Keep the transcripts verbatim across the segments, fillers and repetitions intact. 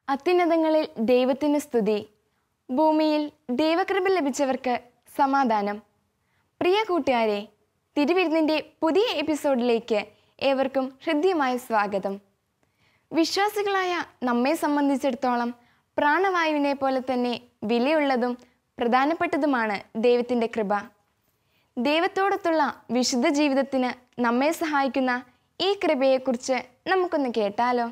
അത്യുന്നതങ്ങളിൽ ദൈവത്തിന് സ്തുതി, ഭൂമിയിൽ ദൈവകൃപ ലഭിച്ചവർക്ക് സമാധാനം. പ്രിയ കൂട്ടുകാരെ, തിരുവിരുന്നിൻ്റെ പുതിയ എപ്പിസോഡിലേക്ക് ഏവർക്കും ഹൃദ്യമായ സ്വാഗതം. വിശ്വാസികളായ നമ്മെ സംബന്ധിച്ചിടത്തോളം പ്രാണവായുവിനെ പോലെ തന്നെ വിലയുള്ളതും പ്രധാനപ്പെട്ടതുമാണ് ദൈവത്തിൻ്റെ കൃപ. ദൈവത്തോടൊത്തുള്ള വിശുദ്ധ ജീവിതത്തിന് നമ്മെ സഹായിക്കുന്ന ഈ കൃപയെക്കുറിച്ച് നമുക്കൊന്ന് കേട്ടാലോ.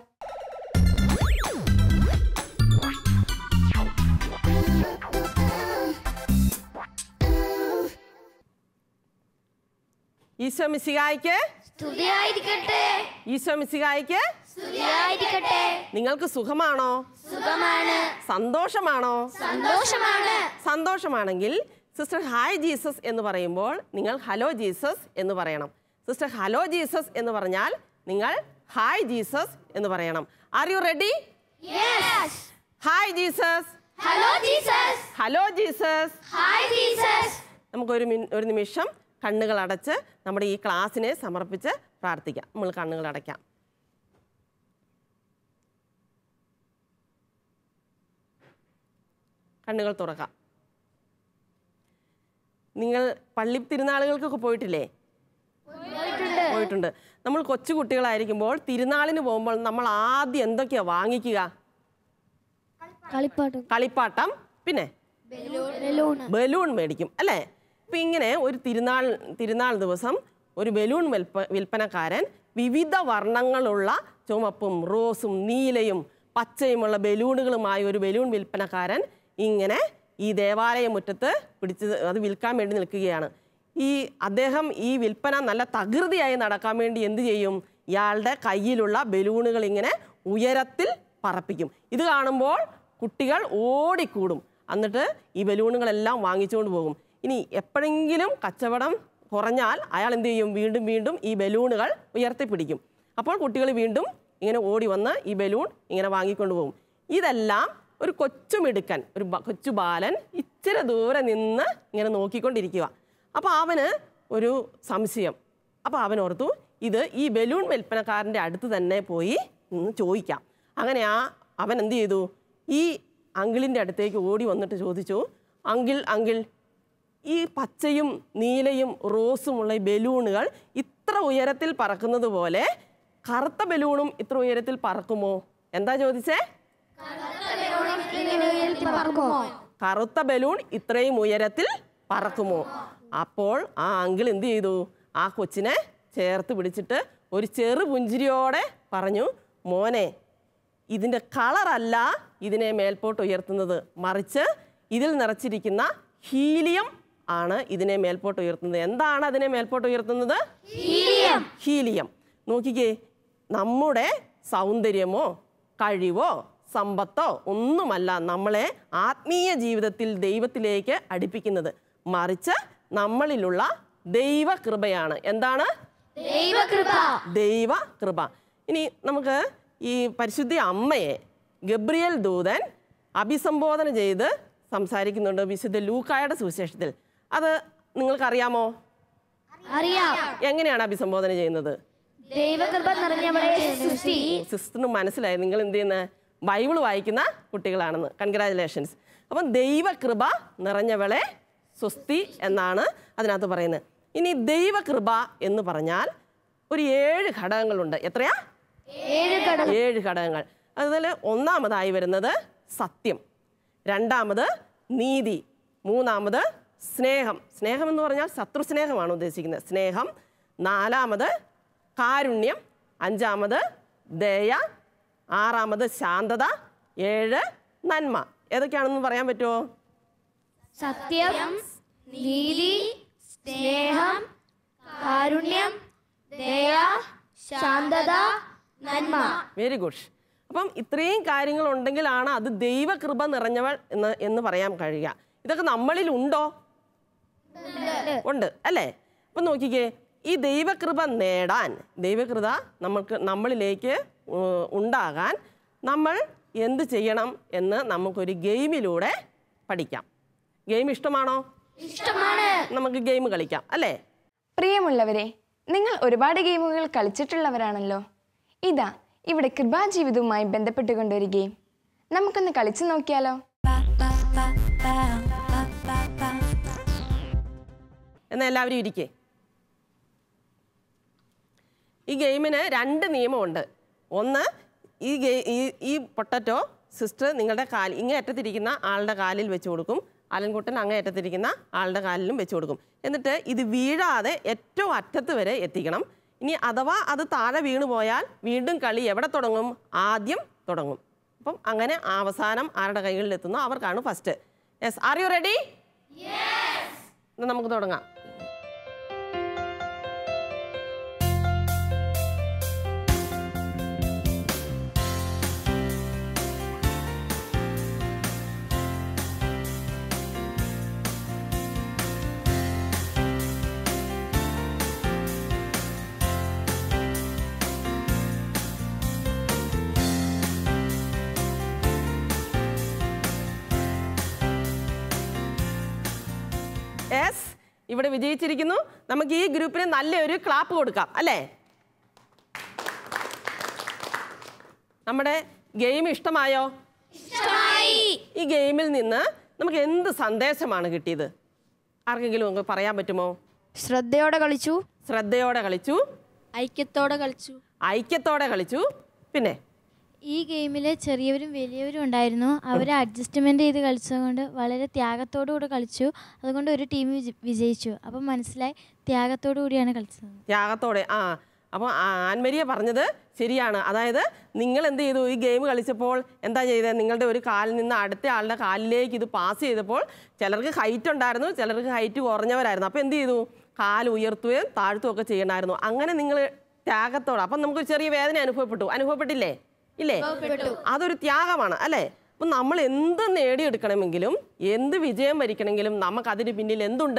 ഈശോ മിശിഹായ്ക്ക് സ്തുതിയായിരിക്കട്ടെ. ഈശോ മിശിഹായ്ക്ക് സ്തുതിയായിരിക്കട്ടെ. നിങ്ങൾക്ക് സുഖമാണോ? സുഖമാണ്. സന്തോഷമാണോ? സന്തോഷമാണ്. സന്തോഷമാണെങ്കിൽ സിസ്റ്റർ ഹായ് ജീസസ് എന്ന് പറയുമ്പോൾ നിങ്ങൾ ഹലോ ജീസസ് എന്ന് പറയണം. സിസ്റ്റർ ഹലോ ജീസസ് എന്ന് പറഞ്ഞാൽ നിങ്ങൾ ഹായ് ജീസസ് എന്ന് പറയണം. Are you ready? Yes. Hi Jesus. Hello Jesus. Hello Jesus. Hi Jesus. നമുക്കൊരു മിൻ ഒരു നിമിഷം കണ്ണുകൾ അടച്ച് നമ്മുടെ ഈ ക്ലാസ്സിനെ സമർപ്പിച്ച് പ്രാർത്ഥിക്കാം. നമ്മൾ കണ്ണുകൾ അടയ്ക്കാം. കണ്ണുകൾ തുറക്കാം. നിങ്ങൾ പള്ളി തിരുനാളുകൾക്കൊക്കെ പോയിട്ടില്ലേ? പോയിട്ടുണ്ട്. നമ്മൾ കൊച്ചു കുട്ടികളായിരിക്കുമ്പോൾ തിരുനാളിന് പോകുമ്പോൾ നമ്മൾ ആദ്യം എന്തൊക്കെയാ വാങ്ങിക്കുക? കളിപ്പാട്ടം. കളിപ്പാട്ടം, പിന്നെ ബലൂൺ മേടിക്കും അല്ലേ? അപ്പം ഇങ്ങനെ ഒരു തിരുനാൾ തിരുനാൾ ദിവസം ഒരു ബലൂൺ വിൽപ്പ വിൽപ്പനക്കാരൻ വിവിധ വർണ്ണങ്ങളുള്ള ചുമപ്പും റോസും നീലയും പച്ചയുമുള്ള ബലൂണുകളുമായി ഒരു ബലൂൺ വിൽപ്പനക്കാരൻ ഇങ്ങനെ ഈ ദേവാലയ മുറ്റത്ത് പിടിച്ച് അത് വിൽക്കാൻ വേണ്ടി നിൽക്കുകയാണ്. ഈ അദ്ദേഹം ഈ വിൽപ്പന നല്ല തകൃതിയായി നടക്കാൻ വേണ്ടി എന്ത് ചെയ്യും? ഇയാളുടെ കയ്യിലുള്ള ബലൂണുകൾ ഇങ്ങനെ ഉയരത്തിൽ പറപ്പിക്കും. ഇത് കാണുമ്പോൾ കുട്ടികൾ ഓടിക്കൂടും. എന്നിട്ട് ഈ ബലൂണുകളെല്ലാം വാങ്ങിച്ചുകൊണ്ട് പോകും. ഇനി എപ്പോഴെങ്കിലും കച്ചവടം കുറഞ്ഞാൽ അയാൾ എന്ത് ചെയ്യും? വീണ്ടും വീണ്ടും ഈ ബലൂണുകൾ ഉയർത്തിപ്പിടിക്കും. അപ്പോൾ കുട്ടികൾ വീണ്ടും ഇങ്ങനെ ഓടി വന്ന് ഈ ബലൂൺ ഇങ്ങനെ വാങ്ങിക്കൊണ്ട് പോകും. ഇതെല്ലാം ഒരു കൊച്ചുമിടുക്കൻ, ഒരു കൊച്ചു ബാലൻ ഇച്ചിരി ദൂരെ നിന്ന് ഇങ്ങനെ നോക്കിക്കൊണ്ടിരിക്കുക. അപ്പോൾ അവന് ഒരു സംശയം. അപ്പോൾ അവൻ ഓർത്തു, ഇത് ഈ ബലൂൺ വിൽപ്പനക്കാരൻ്റെ അടുത്ത് തന്നെ പോയി നിന്ന് ചോദിക്കാം. അങ്ങനെ ആ അവൻ എന്ത് ചെയ്തു? ഈ അങ്കിളിൻ്റെ അടുത്തേക്ക് ഓടി വന്നിട്ട് ചോദിച്ചു, അങ്കിൾ അങ്കിൾ ഈ പച്ചയും നീലയും റോസുമുള്ള ഈ ബലൂണുകൾ ഇത്ര ഉയരത്തിൽ പറക്കുന്നത് പോലെ കറുത്ത ബലൂണും ഇത്ര ഉയരത്തിൽ പറക്കുമോ? എന്താ ചോദിച്ചേ? കറുത്ത ബലൂൺ ഇത്രയും ഉയരത്തിൽ പറക്കുമോ? അപ്പോൾ ആ അങ്കിൾ എന്ത് ചെയ്തു? ആ കൊച്ചിനെ ചേർത്ത് പിടിച്ചിട്ട് ഒരു ചെറു പുഞ്ചിരിയോടെ പറഞ്ഞു, മോനെ, ഇതിൻ്റെ കളറല്ല ഇതിനെ മേൽപോട്ട് ഉയർത്തുന്നത്, മറിച്ച് ഇതിൽ നിറച്ചിരിക്കുന്ന ഹീലിയം ആണ് ഇതിനെ മേൽപോട്ട് ഉയർത്തുന്നത്. എന്താണ് അതിനെ മേൽപോട്ട് ഉയർത്തുന്നത്? ഹീലിയം. ഹീലിയം. നോക്കിക്കേ, നമ്മുടെ സൗന്ദര്യമോ കഴിവോ സമ്പത്തോ ഒന്നുമല്ല നമ്മളെ ആത്മീയ ജീവിതത്തിൽ ദൈവത്തിലേക്ക് അടുപ്പിക്കുന്നത്, മറിച്ച് നമ്മളിലുള്ള ദൈവകൃപയാണ്. എന്താണ്? ദൈവകൃപ. ദൈവകൃപ. ഇനി നമുക്ക് ഈ പരിശുദ്ധ അമ്മയെ ഗബ്രിയേൽ ദൂതൻ അഭിസംബോധന ചെയ്ത് സംസാരിക്കുന്നുണ്ട് വിശുദ്ധ ലൂക്കായുടെ സുവിശേഷത്തിൽ. അത് നിങ്ങൾക്കറിയാമോ? അറിയാം. എങ്ങനെയാണ് അഭിസംബോധന ചെയ്യുന്നത്? ദൈവകൃപ നിറഞ്ഞവളെ സ്തുതി. സിസ്റ്ററിന് മനസ്സിലായി നിങ്ങൾ എന്ത് ചെയ്യുന്ന ബൈബിൾ വായിക്കുന്ന കുട്ടികളാണെന്ന്. കൺഗ്രാജുലേഷൻസ്. അപ്പം ദൈവകൃപ നിറഞ്ഞവളെ സ്വസ്തി എന്നാണ് അതിനകത്ത് പറയുന്നത്. ഇനി ദൈവകൃപ എന്ന് പറഞ്ഞാൽ ഒരു ഏഴ് ഘടകങ്ങളുണ്ട്. എത്രയാ? ഏഴ് ഘടകങ്ങൾ. അതുപോലെ ഒന്നാമതായി വരുന്നത് സത്യം, രണ്ടാമത് നീതി, മൂന്നാമത് സ്നേഹം. സ്നേഹം എന്ന് പറഞ്ഞാൽ ശത്രു സ്നേഹമാണ് ഉദ്ദേശിക്കുന്നത്, സ്നേഹം. നാലാമത് കാരുണ്യം, അഞ്ചാമത് ദയ, ആറാമത് ശാന്തത, ഏഴ് നന്മ. ഏതൊക്കെയാണെന്ന് പറയാൻ പറ്റുമോ? സത്യം, നീതി, സ്നേഹം, കാരുണ്യം, ദയ, ശാന്തത, നന്മ. Very good. അപ്പം ഇത്രയും കാര്യങ്ങൾ ഉണ്ടെങ്കിലാണ് അത് ദൈവകൃപ നിറഞ്ഞവൾ എന്ന് എന്ന് പറയാൻ കഴിയുക. ഇതൊക്കെ നമ്മളിൽ ഉണ്ടോ? ഉണ്ട് അല്ലേ? അപ്പം നോക്കിക്കേ, ഈ ദൈവകൃപ നേടാൻ, ദൈവകൃപ നമുക്ക് നമ്മളിലേക്ക് ഉണ്ടാകാൻ നമ്മൾ എന്ത് ചെയ്യണം എന്ന് നമുക്കൊരു ഗെയിമിലൂടെ പഠിക്കാം. ഗെയിം ഇഷ്ടമാണോ? ഇഷ്ടമാണ്. നമുക്ക് ഗെയിം കളിക്കാം അല്ലേ? പ്രിയമുള്ളവരെ, നിങ്ങൾ ഒരുപാട് ഗെയിമുകൾ കളിച്ചിട്ടുള്ളവരാണല്ലോ. ഇതാ ഇവിടെ കൃപാജീവിതവുമായി ബന്ധപ്പെട്ടുകൊണ്ടൊരു ഗെയിം. നമുക്കൊന്ന് കളിച്ചു നോക്കിയാലോ? എന്നാ എല്ലാവരും ഇരിക്കേ. ഈ ഗെയിമിന് രണ്ട് നിയമമുണ്ട്. ഒന്ന്, ഈ ഗെ ഈ ഈ പൊട്ടറ്റോ സിസ്റ്റർ നിങ്ങളുടെ കാൽ ഇങ്ങേ അറ്റത്തിരിക്കുന്ന ആളുടെ കാലിൽ വെച്ച് കൊടുക്കും, അലൻകുട്ടൻ അങ്ങേ അറ്റത്തിരിക്കുന്ന ആളുടെ കാലിലും വെച്ച് കൊടുക്കും. എന്നിട്ട് ഇത് വീഴാതെ ഏറ്റവും അറ്റത്ത് വരെ എത്തിക്കണം. ഇനി അഥവാ അത് താഴെ വീണു പോയാൽ വീണ്ടും കളി എവിടെ തുടങ്ങും? ആദ്യം തുടങ്ങും. അപ്പം അങ്ങനെ അവസാനം ആരുടെ കൈകളിൽ എത്തുന്നോ അവർക്കാണ് first. Yes, are you ready? എന്നാൽ നമുക്ക് തുടങ്ങാം. യെസ്, ഇവിടെ വിജയിച്ചിരിക്കുന്നു. നമുക്ക് ഈ ഗ്രൂപ്പിന് നല്ലൊരു ക്ലാപ്പ് കൊടുക്കാം അല്ലേ? നമ്മുടെ ഗെയിം ഇഷ്ടമായോ? ഈ ഗെയിമിൽ നിന്ന് നമുക്ക് എന്ത് സന്ദേശമാണ് കിട്ടിയത്? ആർക്കെങ്കിലും നമുക്ക് പറയാൻ പറ്റുമോ? ശ്രദ്ധയോടെ കളിച്ചു, ശ്രദ്ധയോടെ കളിച്ചു, ഐക്യത്തോടെ കളിച്ചു. ഐക്യത്തോടെ കളിച്ചു. പിന്നെ ഈ ഗെയിമിൽ ചെറിയവരും വലിയവരും ഉണ്ടായിരുന്നു. അവർ അഡ്ജസ്റ്റ്മെൻ്റ് ചെയ്ത് കളിച്ചതുകൊണ്ട് വളരെ ത്യാഗത്തോടു കൂടെ കളിച്ചു. അതുകൊണ്ട് ഒരു ടീം വിജയിച്ചു. അപ്പം മനസ്സിലായി ത്യാഗത്തോടു കൂടിയാണ് കളിച്ചത്. ത്യാഗത്തോടെ. ആ അപ്പോൾ ആൻമരിയ പറഞ്ഞത് ശരിയാണ്. അതായത് നിങ്ങൾ എന്ത് ചെയ്തു? ഈ ഗെയിം കളിച്ചപ്പോൾ എന്താ ചെയ്തത്? നിങ്ങളുടെ ഒരു കാലിൽ നിന്ന് അടുത്ത ആളുടെ കാലിലേക്ക് ഇത് പാസ് ചെയ്തപ്പോൾ ചിലർക്ക് ഹൈറ്റ് ഉണ്ടായിരുന്നു, ചിലർക്ക് ഹൈറ്റ് കുറഞ്ഞവരായിരുന്നു. അപ്പോൾ എന്ത് ചെയ്തു? കാൽ ഉയർത്തുകയും താഴ്ത്തുകയും ഒക്കെ ചെയ്യണമായിരുന്നു. അങ്ങനെ നിങ്ങൾ ത്യാഗത്തോടെ. അപ്പം നമുക്ക് ചെറിയ വേദന അനുഭവപ്പെട്ടു. അനുഭവപ്പെട്ടില്ലേ? ഇല്ലേ? അതൊരു ത്യാഗമാണ് അല്ലേ? അപ്പം നമ്മൾ എന്ത് നേടിയെടുക്കണമെങ്കിലും എന്ത് വിജയം വരിക്കണമെങ്കിലും നമുക്ക് അതിന് പിന്നിൽ എന്തുണ്ട്?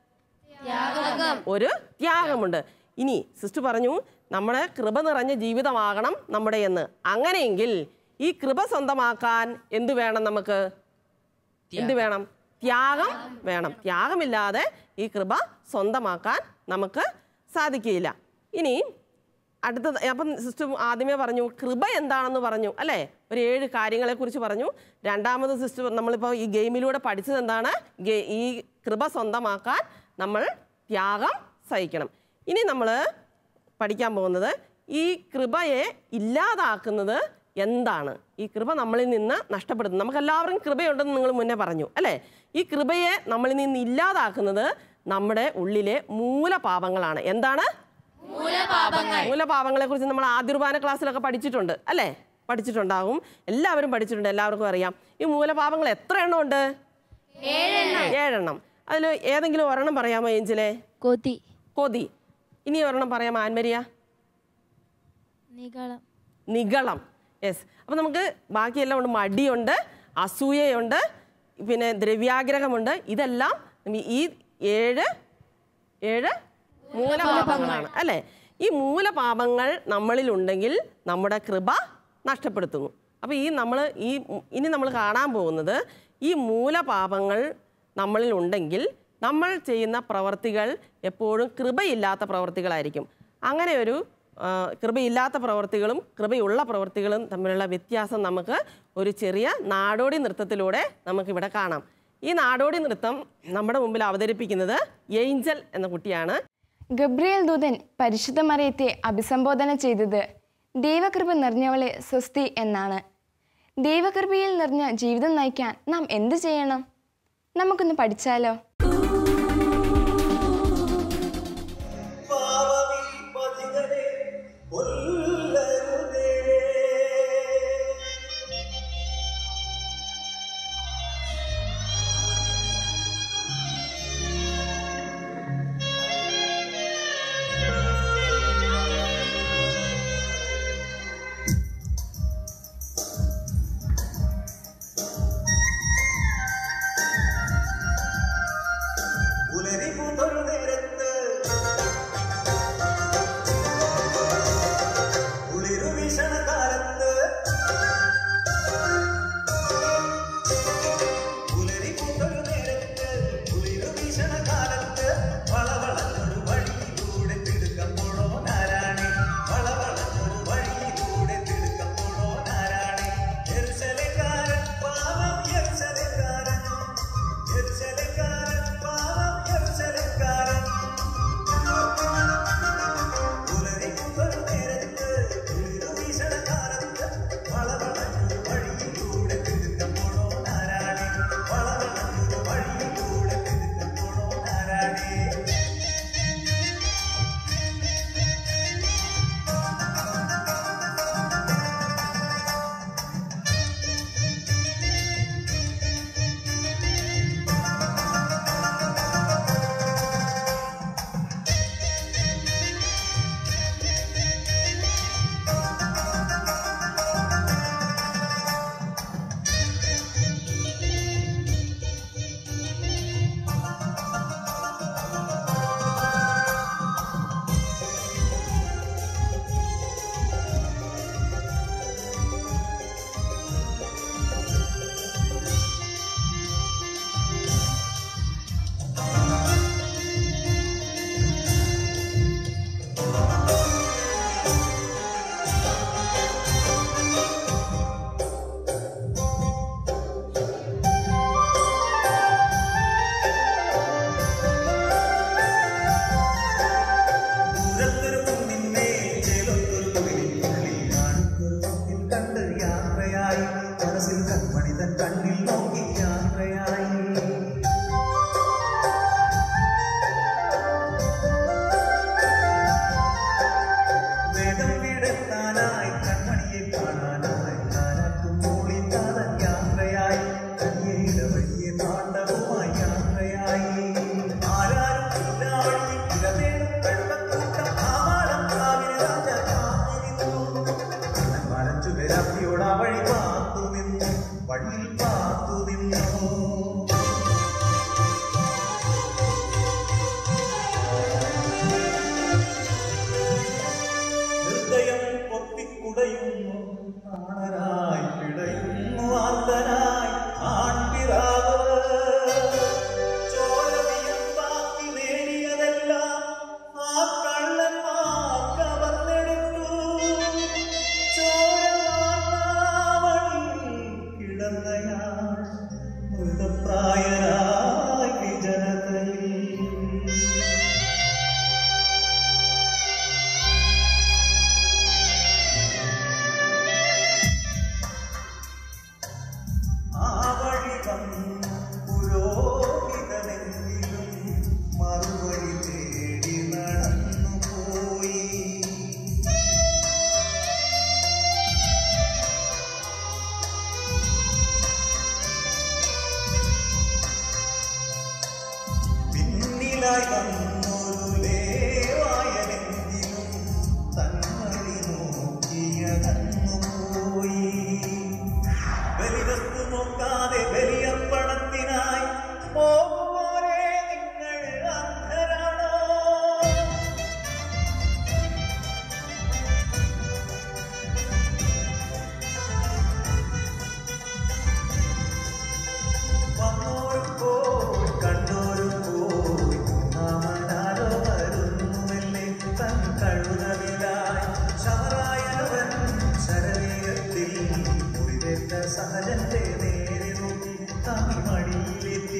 ഒരു ത്യാഗമുണ്ട്. ഇനി സിസ്റ്റർ പറഞ്ഞു നമ്മുടെ കൃപ നിറഞ്ഞ ജീവിതമാകണം നമ്മുടെ എന്ന്. അങ്ങനെയെങ്കിൽ ഈ കൃപ സ്വന്തമാക്കാൻ എന്ത് വേണം? നമുക്ക് എന്ത് വേണം? ത്യാഗം വേണം. ത്യാഗമില്ലാതെ ഈ കൃപ സ്വന്തമാക്കാൻ നമുക്ക് സാധിക്കുകയില്ല. ഇനി അടുത്തത്, അപ്പം സിസ്റ്റർ ആദ്യമേ പറഞ്ഞു കൃപ എന്താണെന്ന് പറഞ്ഞു അല്ലേ? ഒരു ഏഴ് കാര്യങ്ങളെക്കുറിച്ച് പറഞ്ഞു. രണ്ടാമത് സിസ്റ്റർ നമ്മളിപ്പോൾ ഈ ഗെയിമിലൂടെ പഠിച്ചത് എന്താണ്? ഈ കൃപ സ്വന്തമാക്കാൻ നമ്മൾ ത്യാഗം സഹിക്കണം. ഇനി നമ്മൾ പഠിക്കാൻ പോകുന്നത് ഈ കൃപയെ ഇല്ലാതാക്കുന്നത് എന്താണ്? ഈ കൃപ നമ്മളിൽ നിന്ന് നഷ്ടപ്പെടുത്തുന്നത്. നമുക്കെല്ലാവർക്കും കൃപയുണ്ടെന്ന് നിങ്ങൾ മുന്നേ പറഞ്ഞു അല്ലേ? ഈ കൃപയെ നമ്മളിൽ നിന്ന് ഇല്ലാതാക്കുന്നത് നമ്മുടെ ഉള്ളിലെ മൂലപാപങ്ങളാണ്. എന്താണ്? മൂലപാപങ്ങളെ കുറിച്ച് നമ്മൾ ആദ്യ കുർബാന ക്ലാസ്സിലൊക്കെ പഠിച്ചിട്ടുണ്ട് അല്ലേ? പഠിച്ചിട്ടുണ്ടാകും, എല്ലാവരും പഠിച്ചിട്ടുണ്ട്, എല്ലാവർക്കും അറിയാം. ഈ മൂലപാപങ്ങൾ എത്ര എണ്ണം ഉണ്ട്? ഏഴെണ്ണം. അതിൽ ഏതെങ്കിലും ഒരെണ്ണം പറയാമോ ഏഞ്ചലെ? കൊതി. കൊതി. ഇനി ഒരെണ്ണം പറയാമോ ആൻമരിയ? നിഗളം. നിഗളം. യെസ്. അപ്പം നമുക്ക് ബാക്കിയെല്ലാം ഉണ്ട്. മടിയുണ്ട്, അസൂയയുണ്ട്, പിന്നെ ദ്രവ്യാഗ്രഹമുണ്ട്. ഇതെല്ലാം ഈ ഏഴ് ഏഴ് മൂലപാപങ്ങളാണ് അല്ലേ? ഈ മൂലപാപങ്ങൾ നമ്മളിലുണ്ടെങ്കിൽ നമ്മുടെ കൃപ നഷ്ടപ്പെടുത്തുന്നു. അപ്പോൾ ഈ നമ്മൾ ഈ ഇനി നമ്മൾ കാണാൻ പോകുന്നത് ഈ മൂലപാപങ്ങൾ നമ്മളിൽ ഉണ്ടെങ്കിൽ നമ്മൾ ചെയ്യുന്ന പ്രവർത്തികൾ എപ്പോഴും കൃപയില്ലാത്ത പ്രവർത്തികളായിരിക്കും. അങ്ങനെ ഒരു കൃപയില്ലാത്ത പ്രവർത്തികളും കൃപയുള്ള പ്രവർത്തികളും തമ്മിലുള്ള വ്യത്യാസം നമുക്ക് ഒരു ചെറിയ നാടോടി നൃത്തത്തിലൂടെ നമുക്കിവിടെ കാണാം. ഈ നാടോടി നൃത്തം നമ്മുടെ മുമ്പിൽ അവതരിപ്പിക്കുന്നത് ഏഞ്ചൽ എന്ന കുട്ടിയാണ്. ഗബ്രിയേൽ ദൂതൻ പരിശുദ്ധ മറിയത്തെ അഭിസംബോധന ചെയ്തത് ദൈവകൃപ നിറഞ്ഞവളെ സ്വസ്തി എന്നാണ്. ദൈവകൃപയിൽ നിറഞ്ഞ ജീവിതം നയിക്കാൻ നാം എന്ത് ചെയ്യണം? നമുക്കൊന്ന് പഠിച്ചാലോ? വഴി പാത്തു നിന്നു വഴിയിൽ പാത്തു നിന്നു ഹൃദയം പൊത്തിക്കുടയുന്നു കാണരായി പിടയുന്നു ആർത്തനായി ആൺപിറാവ് ചോരവിയം ബാക്കി നേടിയതെല്ലാം ആ കള്ളന്മാർ കവർന്നെടുത്തു ചോരവാണി കിടന്നയാൾ മൃതപ്രായരായി വിജനതയിൽ മറുപടി തേടി നടന്നു പോയി പിന്നിലായി വന്നൊരു ലേവായനെങ്കിലും തന്നടി നോക്കിയതന്നു പോയി ബലിവസ്തു നോക്കാതെ ബലിയർപ്പണത്തിനായി പോകുവോരേ നിങ്ങൾ അന്ധരാണോ വന്നോരും പോയി കണ്ടോരും പോയി മാമനാരോ വരുന്നുവല്ലേ തൻ കഴുതലിലായി ശമറായവൻ ശരവീരത്തിൽ മുറിവേറ്റ സഹജന്റെ നേരെ നോക്കി തമിഴ് മടിയിലെത്തി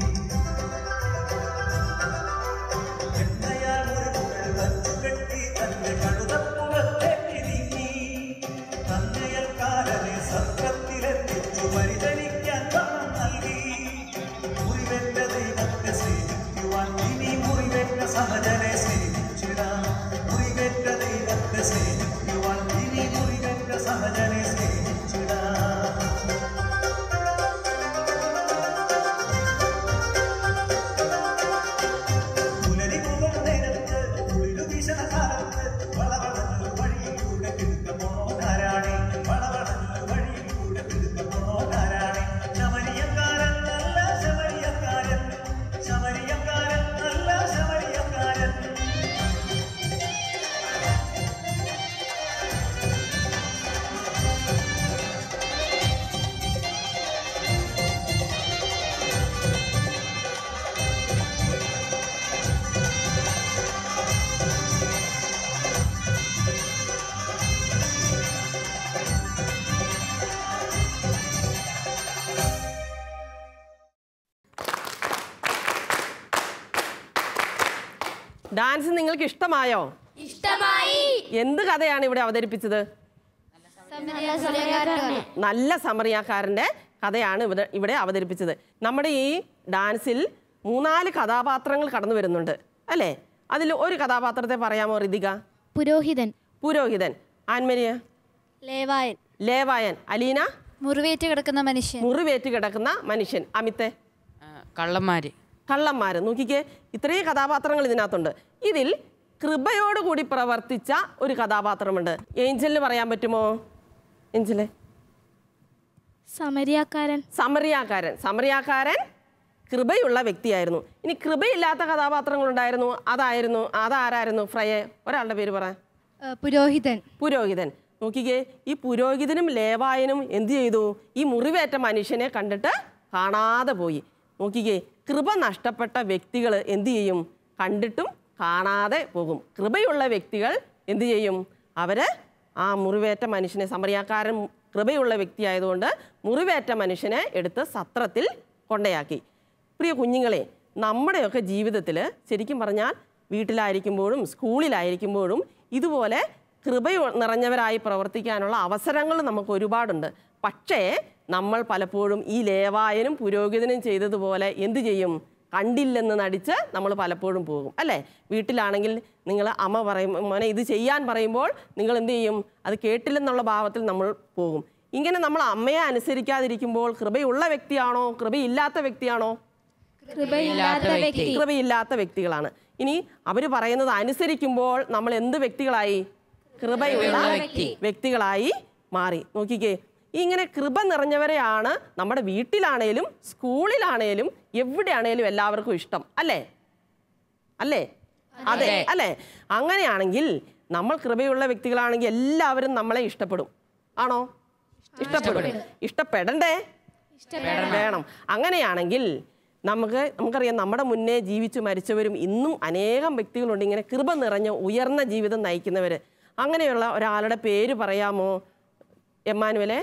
എന്നയാൾ മുറിവുകൾ വച്ചുകെട്ടി തന്റെ കഴുതപ്പുറത്തേക്ക് നീങ്ങി തന്നയൽക്കാരനെ സത്രത്തിലെത്തിച്ചു പരിചരിക്കാൻ പണം നൽകി മുറിവേറ്റ ദൈവത്തെ സ്നേഹിക്കുവാൻ ഇനി മുറിവേറ്റ സഹജനെ സ്നേഹിച്ചിടാം മുറിവേറ്റ ദൈവത്തെ സ്നേഹിക്കുവാൻ ഇനി മുറിവേറ്റ സഹജനെ സ്നേഹിച്ചിടാം പുലരി മുകൾ നേരത്ത് കുളിരു വീശണ കാലത്ത് വളവളഞ്ഞൊരു വഴിയിലൂടെ കിടുക്ക പോണോനാരാണി വളവളഞ്ഞൊരു വഴിയിലൂടെ കിടുക്ക പോണോനാരാണി ശമരിയക്കാരൻ നല്ല ശമരിയക്കാരൻ ശമരിയക്കാരൻ നല്ല ശമരിയക്കാരൻ ഡാൻസ് നിങ്ങൾക്ക് ഇഷ്ടമായോ? ഇഷ്ടമായി. എന്ത് കഥയാണ് ഇവിടെ അവതരിപ്പിച്ചത്? നല്ല സമറിയാക്കാരൻ്റെ കഥയാണ് ഇവിടെ ഇവിടെ അവതരിപ്പിച്ചത്. നമ്മുടെ ഈ ഡാൻസിൽ മൂന്നാല് കഥാപാത്രങ്ങൾ കടന്നു വരുന്നുണ്ട് അല്ലേ? അതിൽ ഒരു കഥാപാത്രത്തെ പറയാമോ ഋതിക? പുരോഹിതൻ. പുരോഹിതൻ. ആൻമരിയ? ലേവായൻ. ലേവായൻ. അലീന? മുറിവേറ്റ് കിടക്കുന്ന മനുഷ്യൻ. മുറിവേറ്റ് കിടക്കുന്ന മനുഷ്യൻ. അമിത്തെ? കള്ളന്മാര്. കള്ളന്മാർ. നോക്കിക്കേ, ഇത്രയും കഥാപാത്രങ്ങൾ ഇതിനകത്തുണ്ട്. ഇതിൽ കൃപയോടുകൂടി പ്രവർത്തിച്ച ഒരു കഥാപാത്രമുണ്ട്. ഏഞ്ചലിന് പറയാൻ പറ്റുമോ? ഏഞ്ചലെ? സമരിയാക്കാരൻ. സമറിയാക്കാരൻ. സമറിയാക്കാരൻ കൃപയുള്ള വ്യക്തിയായിരുന്നു. ഇനി കൃപയില്ലാത്ത കഥാപാത്രങ്ങളുണ്ടായിരുന്നു. അതായിരുന്നു അതാരായിരുന്നു? ഫ്രയെ, ഒരാളുടെ പേര് പറ. പുരോഹിതൻ. പുരോഹിതൻ. നോക്കിക്കേ, ഈ പുരോഹിതനും ലേവായനും എന്ത് ചെയ്തു? ഈ മുറിവേറ്റ മനുഷ്യനെ കണ്ടിട്ട് കാണാതെ പോയി. നോക്കിക്കേ, കൃപ നഷ്ടപ്പെട്ട വ്യക്തികൾ എന്തു ചെയ്യും? കണ്ടിട്ടും കാണാതെ പോകും. കൃപയുള്ള വ്യക്തികൾ എന്തു ചെയ്യും? അവർ ആ മുറിവേറ്റ മനുഷ്യനെ, സമറിയാക്കാരൻ കൃപയുള്ള വ്യക്തിയായതുകൊണ്ട് മുറിവേറ്റ മനുഷ്യനെ എടുത്ത് സത്രത്തിൽ കൊണ്ടയാക്കി. പ്രിയ കുഞ്ഞുങ്ങളെ, നമ്മുടെയൊക്കെ ജീവിതത്തിൽ ശരിക്കും പറഞ്ഞാൽ വീട്ടിലായിരിക്കുമ്പോഴും സ്കൂളിലായിരിക്കുമ്പോഴും ഇതുപോലെ കൃപ നിറഞ്ഞവരായി പ്രവർത്തിക്കാനുള്ള അവസരങ്ങൾ നമുക്ക് ഒരുപാടുണ്ട്. പക്ഷേ നമ്മൾ പലപ്പോഴും ഈ ലേവായനും പുരോഹിതനും ചെയ്തതുപോലെ എന്തു ചെയ്യും? കണ്ടില്ലെന്ന് നടിച്ച് നമ്മൾ പലപ്പോഴും പോകും അല്ലേ? വീട്ടിലാണെങ്കിൽ നിങ്ങൾ അമ്മ പറയും, മോനെ ഇത് ചെയ്യാൻ പറയുമ്പോൾ നിങ്ങൾ എന്ത് ചെയ്യും? അത് കേട്ടില്ലെന്നുള്ള ഭാവത്തിൽ നമ്മൾ പോകും. ഇങ്ങനെ നമ്മൾ അമ്മയെ അനുസരിക്കാതിരിക്കുമ്പോൾ കൃപയുള്ള വ്യക്തിയാണോ കൃപയില്ലാത്ത വ്യക്തിയാണോ? കൃപയില്ലാത്ത വ്യക്തികളാണ്. ഇനി അവർ പറയുന്നത് അനുസരിക്കുമ്പോൾ നമ്മൾ എന്ത് വ്യക്തികളായി? കൃപയുള്ള വ്യക്തികളായി മാറി. നോക്കിക്കേ, ഇങ്ങനെ കൃപ നിറഞ്ഞവരെയാണ് നമ്മുടെ വീട്ടിലാണേലും സ്കൂളിലാണേലും എവിടെയാണേലും എല്ലാവർക്കും ഇഷ്ടം, അല്ലേ അല്ലേ അതെ അല്ലേ? അങ്ങനെയാണെങ്കിൽ നമ്മൾ കൃപയുള്ള വ്യക്തികളാണെങ്കിൽ എല്ലാവരും നമ്മളെ ഇഷ്ടപ്പെടും. ആണോ? ഇഷ്ടപ്പെടും. ഇഷ്ടപ്പെടണ്ടേ? വേണം. അങ്ങനെയാണെങ്കിൽ നമുക്ക് നമുക്കറിയാം, നമ്മുടെ മുന്നേ ജീവിച്ചു മരിച്ചവരും ഇന്നും അനേകം വ്യക്തികളുണ്ട് ഇങ്ങനെ കൃപ നിറഞ്ഞ ഉയർന്ന ജീവിതം നയിക്കുന്നവർ. അങ്ങനെയുള്ള ഒരാളുടെ പേര് പറയാമോ എമ്മാനുവലെ?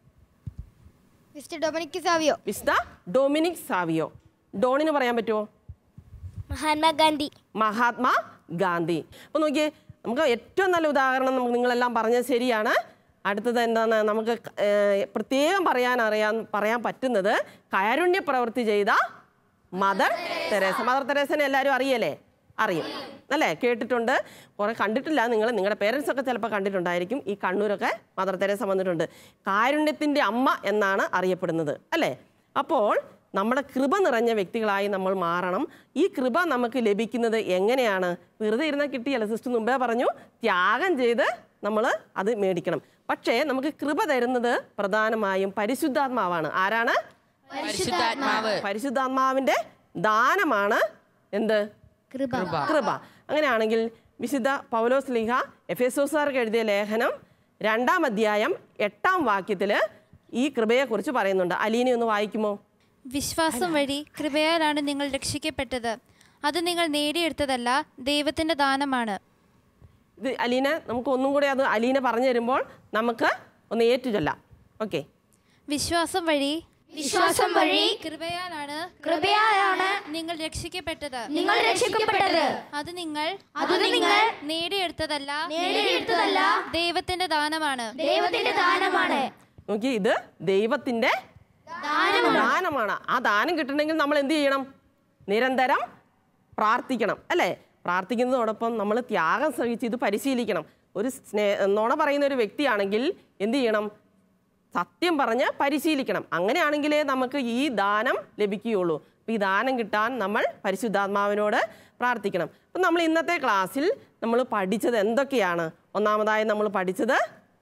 Mister Dominic Savio. വിശുദ്ധ ഡൊമിനിക് സാവിയോ. ഡോണിന് പറയാൻ പറ്റുമോ? മഹാത്മാഗാന്ധി. മഹാത്മാ ഗാന്ധി. അപ്പോൾ നോക്കിയേ, നമുക്ക് ഏറ്റവും നല്ല ഉദാഹരണം നമുക്ക് നിങ്ങളെല്ലാം പറഞ്ഞത് ശരിയാണ്. അടുത്തത് എന്താണ് നമുക്ക് പ്രത്യേകം പറയാൻ അറിയാൻ പറയാൻ പറ്റുന്നത് കാരുണ്യ പ്രവൃത്തി ചെയ്ത മദർ തെരേസ. മദർ തെരേസനെ എല്ലാവരും അറിയല്ലേ? അറിയും അല്ലേ? കേട്ടിട്ടുണ്ട്. കുറേ കണ്ടിട്ടില്ല. നിങ്ങൾ നിങ്ങളുടെ പേരൻസ് ഒക്കെ ചിലപ്പോൾ കണ്ടിട്ടുണ്ടായിരിക്കും. ഈ കണ്ണൂരൊക്കെ മദർ തെരേസ വന്നിട്ടുണ്ട്. കാരുണ്യത്തിൻ്റെ അമ്മ എന്നാണ് അറിയപ്പെടുന്നത് അല്ലേ? അപ്പോൾ നമ്മുടെ കൃപ നിറഞ്ഞ വ്യക്തികളായി നമ്മൾ മാറണം. ഈ കൃപ നമുക്ക് ലഭിക്കുന്നത് എങ്ങനെയാണ്? വെറുതെ ഇരുന്നാൽ കിട്ടിയല്ല. സിസ്റ്റർ മുമ്പേ പറഞ്ഞു, ത്യാഗം ചെയ്ത് നമ്മൾ അത് മേടിക്കണം. പക്ഷേ നമുക്ക് കൃപ തരുന്നത് പ്രധാനമായും പരിശുദ്ധാത്മാവാണ്. ആരാണ്? പരിശുദ്ധാത്മാവ്. പരിശുദ്ധാത്മാവിൻ്റെ ദാനമാണ് എന്ത്? കൃപ. കൃപ. അങ്ങനെയാണെങ്കിൽ വിശുദ്ധ പൗലോസ് ശ്ലീഹ എഫേസോസുകാർക്ക് എഴുതിയ ലേഖനം രണ്ടാം അധ്യായം എട്ടാം വാക്യത്തിൽ ഈ കൃപയെക്കുറിച്ച് പറയുന്നുണ്ട്. അലീന ഒന്ന് വായിക്കുമോ? വിശ്വാസം വഴി കൃപയാലാണ് നിങ്ങൾ രക്ഷിക്കപ്പെട്ടത്. അത് നിങ്ങൾ നേടിയെടുത്തതല്ല, ദൈവത്തിന്റെ ദാനമാണ്. ഇത് അലീന നമുക്ക് ഒന്നും കൂടെ അത് അലീന പറഞ്ഞു തരുമ്പോൾ നമുക്ക് ഒന്ന് ഏറ്റുചൊല്ലാം. ഓക്കെ. വിശ്വാസം വഴി വിശ്വാസം വഴി കൃപയാലാണ് കൃപയാലാണ് നിങ്ങൾ രക്ഷിക്കപ്പെട്ടത്. നിങ്ങൾ രക്ഷിക്കപ്പെട്ടത്. അത് നിങ്ങൾ അത് നിങ്ങൾ നേടിയെടുത്തതല്ല, നേടിയെടുത്തതല്ല, ദൈവത്തിന്റെ ദാനമാണ്. ദൈവത്തിന്റെ ദാനമാണ്. നോക്കി, ഇത് ദൈവത്തിന്റെ ദാനമാണ്. ആ ദാനം കിട്ടണമെങ്കിൽ നമ്മൾ എന്ത് ചെയ്യണം? നിരന്തരം പ്രാർത്ഥിക്കണം അല്ലേ? പ്രാർത്ഥിക്കുന്നതോടൊപ്പം നമ്മൾ ത്യാഗം സഹിച്ച് ഇത് പരിശീലിക്കണം. ഒരു സ്നേ നുണ പറയുന്ന ഒരു വ്യക്തിയാണെങ്കിൽ എന്ത് ചെയ്യണം? സത്യം പറഞ്ഞ് പരിശീലിക്കണം. അങ്ങനെയാണെങ്കിലേ നമുക്ക് ഈ ദാനം ലഭിക്കുകയുള്ളൂ. അപ്പോൾ ഈ ദാനം കിട്ടാൻ നമ്മൾ പരിശുദ്ധാത്മാവിനോട് പ്രാർത്ഥിക്കണം. അപ്പം നമ്മൾ ഇന്നത്തെ ക്ലാസ്സിൽ നമ്മൾ പഠിച്ചത് എന്തൊക്കെയാണ്? ഒന്നാമതായി നമ്മൾ പഠിച്ചത്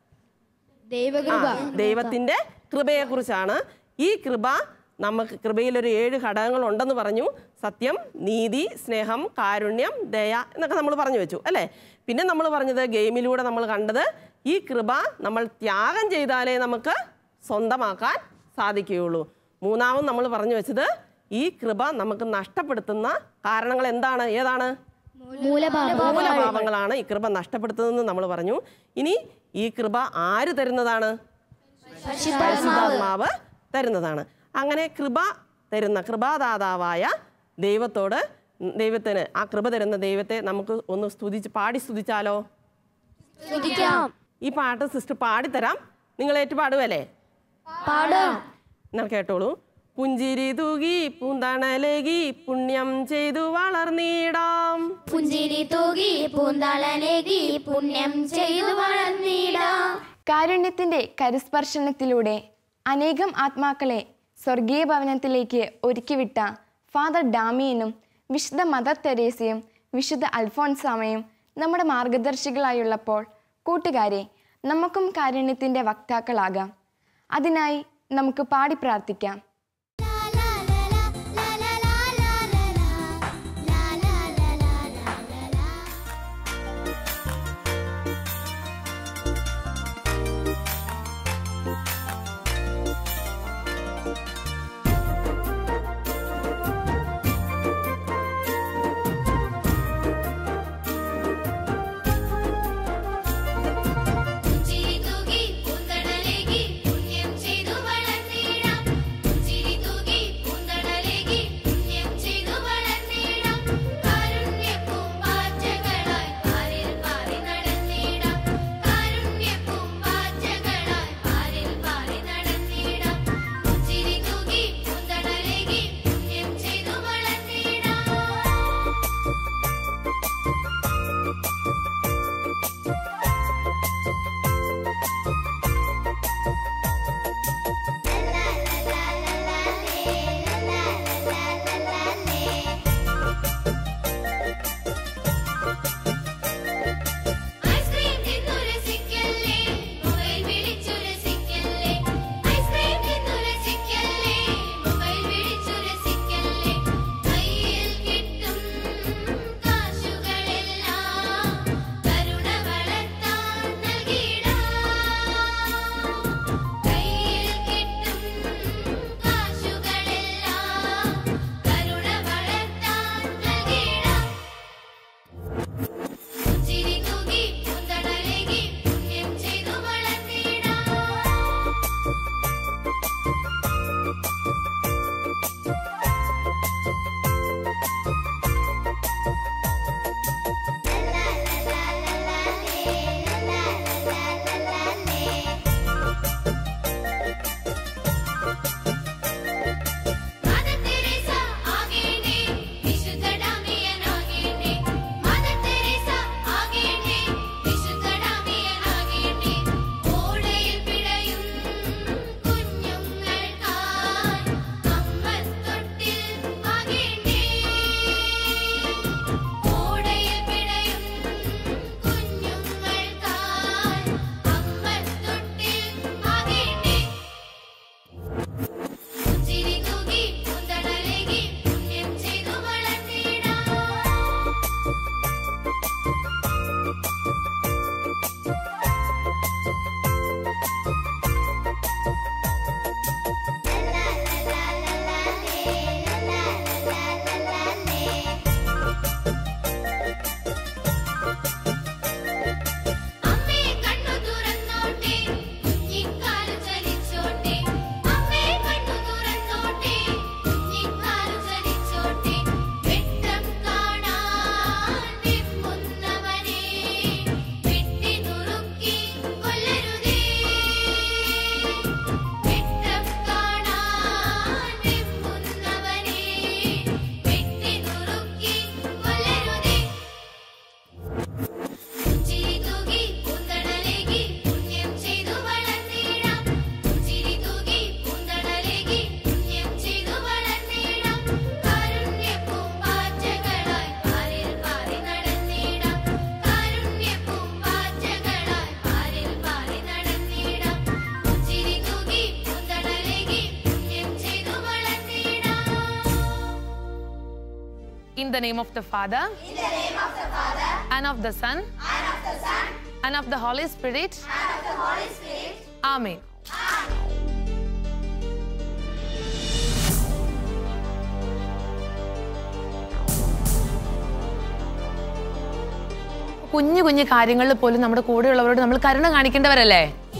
ദൈവത്തിൻ്റെ കൃപയെക്കുറിച്ചാണ്. ഈ കൃപ നമുക്ക് കൃപയിലൊരു ഏഴ് ഘടകങ്ങളുണ്ടെന്ന് പറഞ്ഞു. സത്യം, നീതി, സ്നേഹം, കാരുണ്യം, ദയ എന്നൊക്കെ നമ്മൾ പറഞ്ഞു വെച്ചു അല്ലേ? പിന്നെ നമ്മൾ പറഞ്ഞത് ഗെയിമിലൂടെ നമ്മൾ കണ്ടത് ഈ കൃപ നമ്മൾ ത്യാഗം ചെയ്താലേ നമുക്ക് സ്വന്തമാക്കാൻ സാധിക്കുകയുള്ളൂ. മൂന്നാമത് നമ്മൾ പറഞ്ഞു വെച്ചത് ഈ കൃപ നമുക്ക് നഷ്ടപ്പെടുത്തുന്ന കാരണങ്ങൾ എന്താണ്? ഏതാണ്? മൂലപാപങ്ങളാണ് ഈ കൃപ നഷ്ടപ്പെടുത്തുന്നതെന്ന് നമ്മൾ പറഞ്ഞു. ഇനി ഈ കൃപ ആര് തരുന്നതാണ്? പരിശുദ്ധാത്മാവ് തരുന്നതാണ്. അങ്ങനെ കൃപ തരുന്ന കൃപാദാതാവായ ദൈവത്തോട് ദൈവത്തിന് ആ കൃപ തരുന്ന ദൈവത്തെ നമുക്ക് ഒന്ന് സ്തുതിച്ച് പാടി സ്തുതിച്ചാലോ? ഈ പാട്ട് സിസ്റ്റർ പാടിത്തരാം. നിങ്ങൾ ഏറ്റു പാടുവല്ലേ? എന്നാൽ കേട്ടോളൂ. പുഞ്ചിരി തൂകി പൂന്തണലേകി പുണ്യം ചെയ്തു വളർന്നിടാം. പുഞ്ചിരി തൂകി പൂന്തളലേകി പുണ്യം ചെയ്തു വളർന്നിടാം. കാരുണ്യത്തിന്റെ കരുസ്പർശനത്തിലൂടെ അനേകം ആത്മാക്കളെ സ്വർഗീയ ഭവനത്തിലേക്ക് ഒരുക്കിവിട്ട ഫാദർ ഡാമിയനും വിശുദ്ധ മദർ തെരേസയും വിശുദ്ധ അൽഫോൻസാമയും നമ്മുടെ മാർഗദർശികളായുള്ളപ്പോൾ കൂട്ടുകാരെ, നമുക്കും കാരുണ്യത്തിൻ്റെ വക്താക്കളാകാം. അതിനായി നമുക്ക് പാടി പ്രാർത്ഥിക്കാം. പുഞ്ചിരി തൂകി പൂന്തണലേകി പുണ്യം ചെയ്തു വളർന്നിടാം. the name of the Father, In the name of the Father, and of the Son, and of the Son, and of the Holy Spirit. and of the Holy Spirit. Amen. കുഞ്ഞു കുഞ്ഞു കാര്യങ്ങളിൽ പോലും നമ്മുടെ കൂടെയുള്ളവരോട് നമ്മൾ കരുണ കാണിക്കേണ്ടവരല്ലേ?